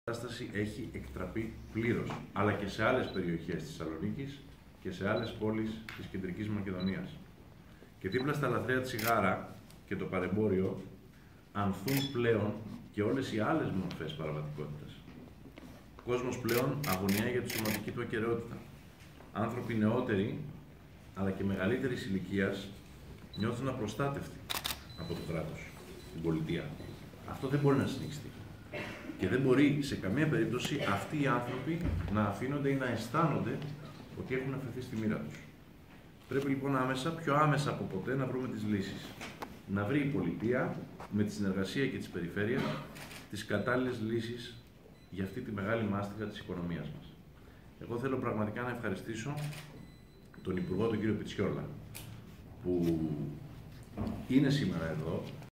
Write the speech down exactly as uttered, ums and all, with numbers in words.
Η κατάσταση έχει εκτραπεί πλήρως, αλλά και σε άλλες περιοχές της Θεσσαλονίκης και σε άλλες πόλεις της Κεντρικής Μακεδονίας. Και δίπλα στα λαθρέα τσιγάρα και το παρεμπόριο ανθούν πλέον και όλες οι άλλες μορφές παραβατικότητας. Ο κόσμος πλέον αγωνιά για τη σωματική του ακεραιότητα. Άνθρωποι νεότεροι, αλλά και μεγαλύτερης ηλικίας, νιώθουν απροστάτευτοι από το κράτος, την πολιτεία. Αυτό δεν μπορεί να συνεχιστεί. Και δεν μπορεί σε καμία περίπτωση αυτοί οι άνθρωποι να αφήνονται ή να αισθάνονται ότι έχουν αφαιθεί στη μοίρα τους. Πρέπει λοιπόν άμεσα, πιο άμεσα από ποτέ, να βρούμε τις λύσεις. Να βρει η πολιτεία, με τη συνεργασία και της περιφέρειας, τις κατάλληλες λύσεις για αυτή τη μεγάλη μάστιγα της οικονομίας μας. Εγώ θέλω πραγματικά να ευχαριστήσω τον Υπουργό, τον κύριο Πιτσιόλα, που είναι σήμερα εδώ